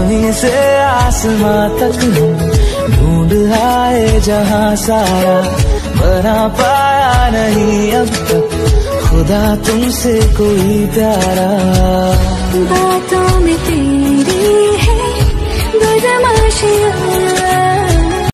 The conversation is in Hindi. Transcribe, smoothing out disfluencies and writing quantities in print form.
जमीन से आसमां तक हम ढूंढ आए जहां सारा, बना पाया नहीं अब तक खुदा तुमसे कोई प्यारा। बातों में